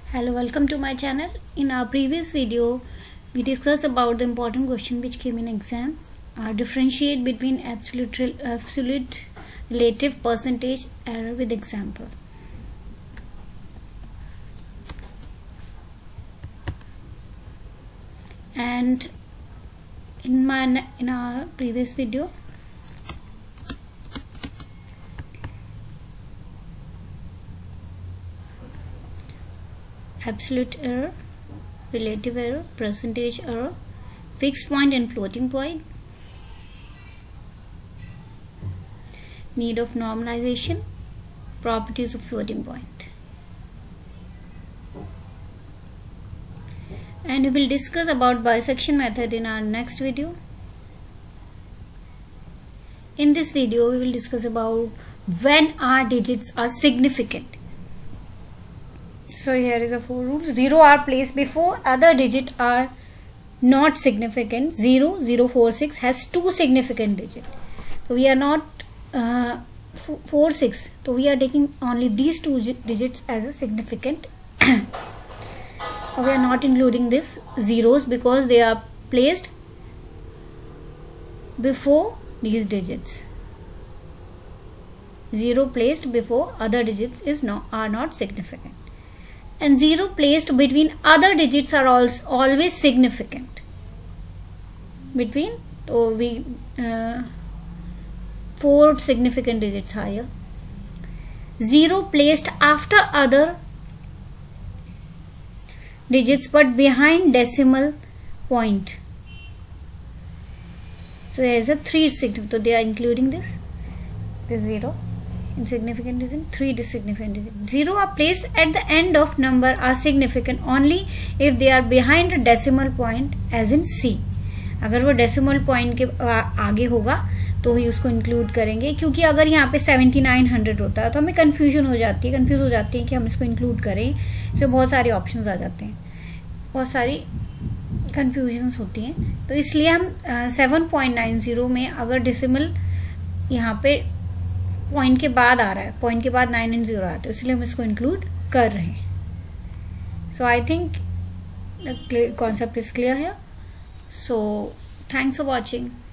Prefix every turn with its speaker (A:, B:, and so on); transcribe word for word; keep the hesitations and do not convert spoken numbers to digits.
A: Hello, welcome to my channel. In our previous video, we discussed about the important question which came in exam. Uh, differentiate between absolute, absolute relative percentage error with example. And in my in our previous video, absolute error, relative error, percentage error, fixed point and floating point, need of normalization, properties of floating point. And we will discuss about bisection method in our next video. In this video, we will discuss about when our digits are significant. So here is a four rules. Zero are placed before other digits are not significant. Zero, zero, four, six has two significant digits. So we are not uh, four, six. So we are taking only these two digits as a significant. We are not including this zeros because they are placed before these digits. Zero placed before other digits is not are not significant. And zero placed between other digits are also always significant. Between, so we uh, four significant digits higher. Zero placed after other digits but behind decimal point. So there is a three significant. So they are including this. This zero. Insignificant digit, three significant digits. Zero are placed at the end of number are significant only if they are behind a decimal point as in C. अगर वो decimal point के आगे होगा तो ही उसको include करेंगे, क्योंकि अगर यहाँ पे सेवेंटी नाइन हंड्रेड होता है तो हमें confusion हो जाती है confuse हो जाती है कि हम इसको include करें. इसमें बहुत सारे options आ जाते हैं, बहुत सारी confusions होती हैं. तो इसलिए हम सेवन पॉइंट नाइन ज़ीरो में अगर decimal यहाँ पे पॉइंट के बाद आ रहा है, पॉइंट के बाद नाइन एंड जीरो आता है, इसलिए हम इसको इंक्लूड कर रहे हैं. So I think concept is clear है. So thanks for watching.